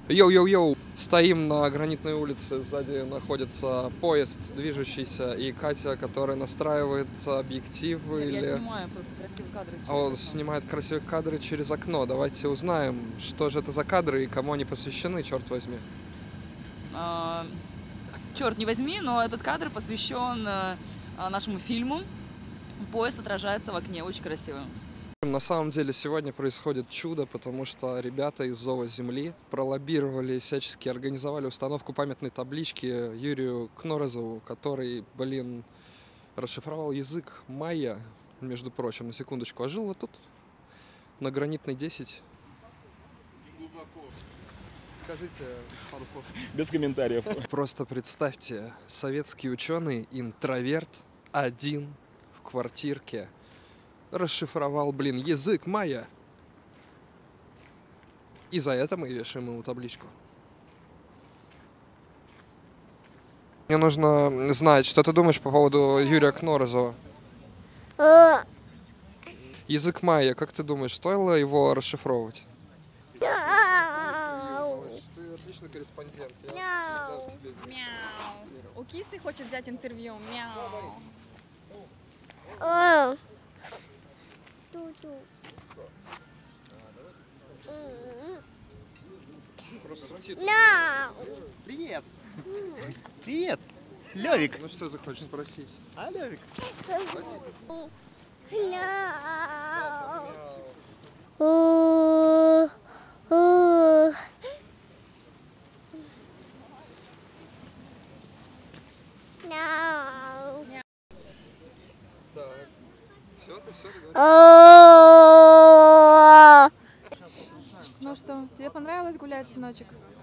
Йоу-йоу-йоу! Стоим на Гранитной улице, сзади находится поезд движущийся, и Катя, которая настраивает объективы Я или... снимаю просто красивые кадры. А он снимает красивые кадры через окно. Давайте узнаем, что же это за кадры и кому они посвящены, черт возьми. Черт не возьми, но этот кадр посвящен нашему фильму. Поезд отражается в окне, очень красиво. На самом деле сегодня происходит чудо, потому что ребята из Зова Земли пролоббировали, всячески организовали установку памятной таблички Юрию Кнорозову, который, расшифровал язык майя, между прочим, на секундочку, а жил вот тут, на Гранитной 10. Скажите пару слов. Без комментариев. Просто представьте, советский ученый, интроверт, один в квартирке, расшифровал, язык майя. И за это мы вешаем ему табличку. Мне нужно знать, что ты думаешь по поводу Юрия Кнорозова. Язык майя, как ты думаешь, стоило его расшифровывать? Ты отличный корреспондент. Мяу. У кисы хочет взять интервью. Мяу. Привет. Привет. Лёвик. Ну что ты хочешь спросить? А, Лёвик? Так. Все, ты все Ну что, тебе понравилось гулять, сыночек?